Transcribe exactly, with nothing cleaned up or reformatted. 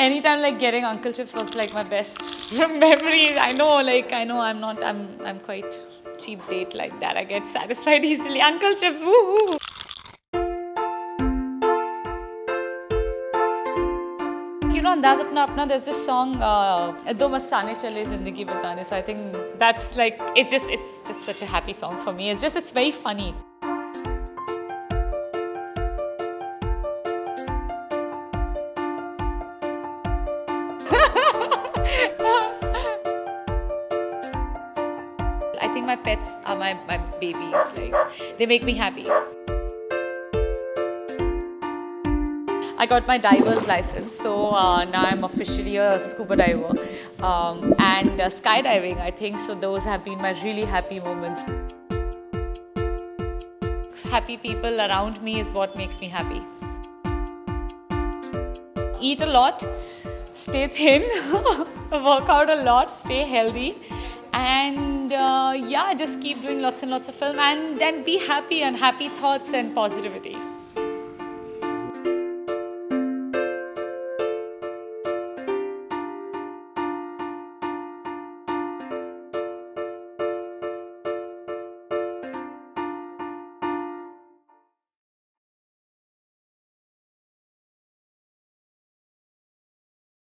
anytime like getting Uncle Chips was like my best memories. I know, like I know I'm not, I'm, I'm quite cheap date like that. I get satisfied easily. Uncle Chips, woohoo! You know, Andaz Apna Apna, there's this song, uh, Do Mastaane Chale Zindagi Batane. So I think that's like, it's just, it's just such a happy song for me. It's just, it's very funny. I think my pets are my, my babies. Like, they make me happy. I got my diver's license, so uh, now I'm officially a scuba diver. Um, and uh, skydiving, I think, so those have been my really happy moments. Happy people around me is what makes me happy. Eat a lot, stay thin, work out a lot, stay healthy, and uh, yeah, just keep doing lots and lots of film, and then be happy and happy thoughts and positivity.